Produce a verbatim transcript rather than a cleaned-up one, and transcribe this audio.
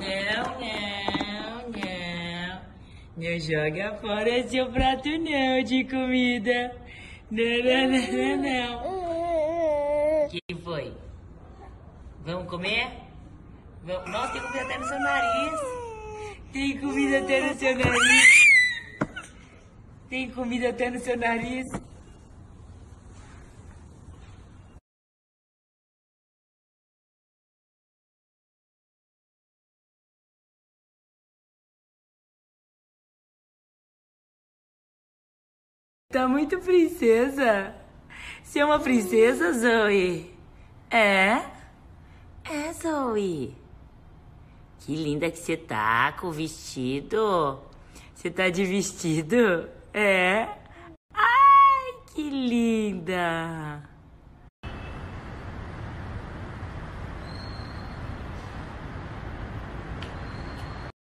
Não, não, não. Não joga fora seu prato não de comida. Não, não, não, não, não. Que foi? Vamos comer? Vamos... Nossa, tem comida até no seu nariz. Tem comida até no seu nariz. Tem comida até no seu nariz. Tá muito princesa. Você é uma princesa, Zoe? É? É, Zoe. Que linda que você tá com o vestido. Você tá de vestido? É? Ai, que linda.